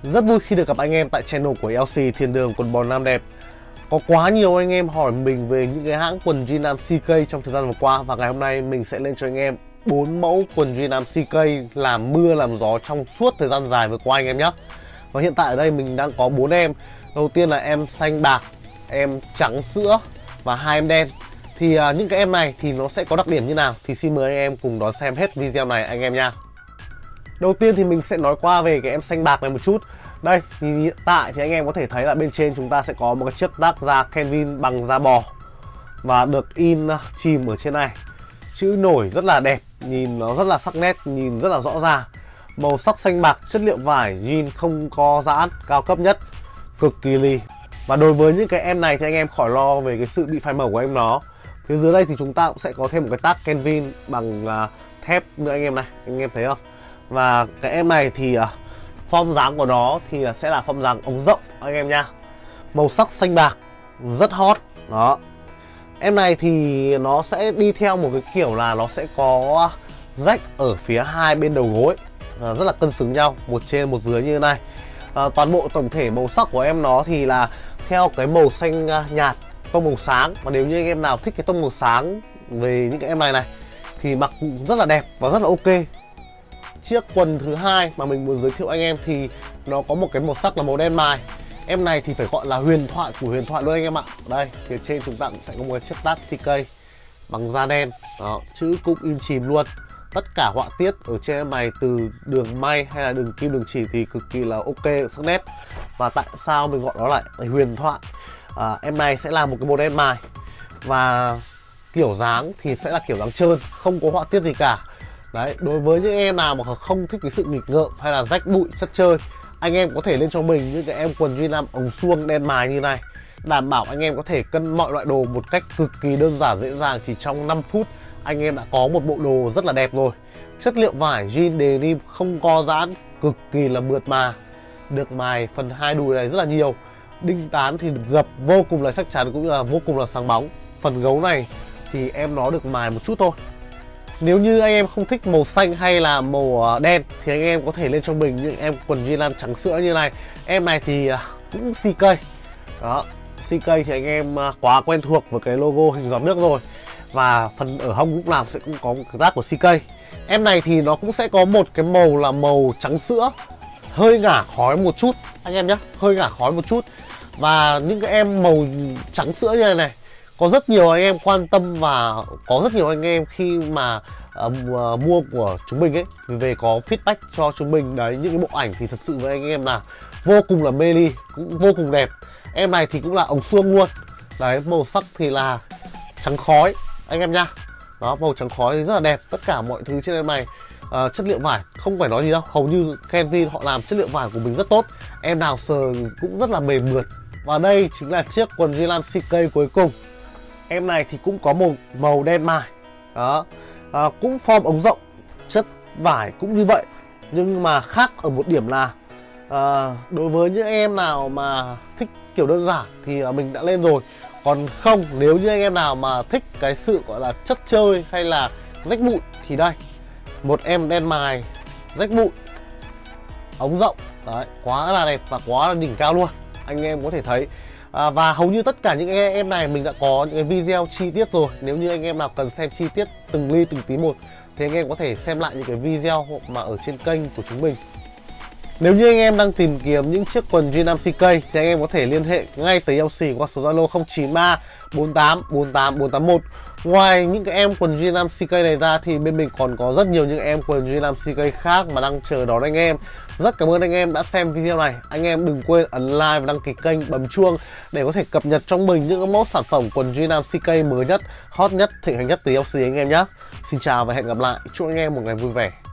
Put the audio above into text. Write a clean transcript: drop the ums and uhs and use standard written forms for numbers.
Rất vui khi được gặp anh em tại channel của LC Thiên Đường Quần Bò Nam Đẹp. Có quá nhiều anh em hỏi mình về những cái hãng quần jean nam CK trong thời gian vừa qua, và ngày hôm nay mình sẽ lên cho anh em 4 mẫu quần jean nam CK làm mưa làm gió trong suốt thời gian dài vừa qua anh em nhé. Và hiện tại ở đây mình đang có 4 em. Đầu tiên là em xanh bạc, em trắng sữa và 2 em đen. Thì những cái em này thì nó sẽ có đặc điểm như nào thì xin mời anh em cùng đón xem hết video này anh em nha. Đầu tiên thì mình sẽ nói qua về cái em xanh bạc này một chút. Đây thì hiện tại thì anh em có thể thấy là bên trên chúng ta sẽ có một cái chiếc tag da Kenvin bằng da bò và được in chìm ở trên này. Chữ nổi rất là đẹp, nhìn nó rất là sắc nét, nhìn rất là rõ ràng. Màu sắc xanh bạc, chất liệu vải jean không co giãn, cao cấp nhất, cực kỳ lì. Và đối với những cái em này thì anh em khỏi lo về cái sự bị phai màu của em nó. Phía dưới đây thì chúng ta cũng sẽ có thêm một cái tag Kenvin bằng thép nữa anh em này, anh em thấy không? Và cái em này thì form dáng của nó thì sẽ là form dáng ống rộng anh em nha. Màu sắc xanh bạc rất hot. Đó. Em này thì nó sẽ đi theo một cái kiểu là nó sẽ có rách ở phía hai bên đầu gối, rất là cân xứng nhau, một trên một dưới như thế này. Toàn bộ tổng thể màu sắc của em nó thì là theo cái màu xanh nhạt, tông màu sáng. Và nếu như anh em nào thích cái tông màu sáng về những cái em này thì mặc rất là đẹp và rất là ok. Chiếc quần thứ hai mà mình muốn giới thiệu anh em thì nó có một cái màu sắc là màu đen mài. Em này thì phải gọi là huyền thoại của huyền thoại luôn anh em ạ. Đây, phía trên chúng ta cũng sẽ có một cái chiếc tag CK bằng da đen. Đó, chữ cũng in chìm luôn. Tất cả họa tiết ở trên em này từ đường may hay là đường kim đường chỉ thì cực kỳ là ok, sắc nét. Và tại sao mình gọi nó lại huyền thoại? Em này sẽ là một cái màu đen mài và kiểu dáng thì sẽ là kiểu dáng trơn, không có họa tiết gì cả. Đấy, đối với những em nào mà không thích cái sự nghịch ngợm hay là rách bụi chất chơi, anh em có thể lên cho mình những cái em quần jean nam ống suông đen mài như này. Đảm bảo anh em có thể cân mọi loại đồ một cách cực kỳ đơn giản dễ dàng, chỉ trong 5 phút anh em đã có một bộ đồ rất là đẹp rồi. Chất liệu vải jean denim không co giãn, cực kỳ là mượt mà. Được mài phần hai đùi này rất là nhiều. Đinh tán thì được dập vô cùng là chắc chắn cũng như là vô cùng là sáng bóng. Phần gấu này thì em nó được mài một chút thôi. Nếu như anh em không thích màu xanh hay là màu đen thì anh em có thể lên cho mình những em quần jean nam trắng sữa như này. Em này thì cũng CK. Đó, CK thì anh em quá quen thuộc với cái logo hình giọt nước rồi. Và phần ở hông lúc nào sẽ cũng có một cái tag của CK. Em này thì nó cũng sẽ có một cái màu là màu trắng sữa, hơi ngả khói một chút anh em nhé, hơi ngả khói một chút. Và những cái em màu trắng sữa như này có rất nhiều anh em quan tâm và có rất nhiều anh em khi mà mua của chúng mình ấy về có feedback cho chúng mình đấy, những cái bộ ảnh thì thật sự với anh em là vô cùng là mê ly, cũng vô cùng đẹp. Em này thì cũng là ống suông luôn đấy, màu sắc thì là trắng khói anh em nha. Đó, màu trắng khói thì rất là đẹp. Tất cả mọi thứ trên em này chất liệu vải không phải nói gì đâu, hầu như Kenvin họ làm chất liệu vải của mình rất tốt, em nào sờ cũng rất là mềm mượt. Và đây chính là chiếc quần jean nam CK cuối cùng. Em này thì cũng có một màu đen mài. Đó, cũng form ống rộng, chất vải cũng như vậy. Nhưng mà khác ở một điểm là đối với những em nào mà thích kiểu đơn giản thì mình đã lên rồi. Còn không, nếu như anh em nào mà thích cái sự gọi là chất chơi hay là rách bụi thì đây, một em đen mài, rách bụi, ống rộng. Đấy, quá là đẹp và quá là đỉnh cao luôn. Anh em có thể thấy. Và hầu như tất cả những em này mình đã có những cái video chi tiết rồi. Nếu như anh em nào cần xem chi tiết từng ly từng tí một thì anh em có thể xem lại những cái video mà ở trên kênh của chúng mình. Nếu như anh em đang tìm kiếm những chiếc quần jean nam CK thì anh em có thể liên hệ ngay tới LC qua số Zalo 093 48 48 481. Ngoài những cái em quần jean nam CK này ra thì bên mình còn có rất nhiều những em quần jean nam CK khác mà đang chờ đón anh em. Rất cảm ơn anh em đã xem video này. Anh em đừng quên ấn like và đăng ký kênh, bấm chuông để có thể cập nhật trong mình những mẫu sản phẩm quần jean nam CK mới nhất, hot nhất, thịnh hành nhất từ LC anh em nhé. Xin chào và hẹn gặp lại. Chúc anh em một ngày vui vẻ.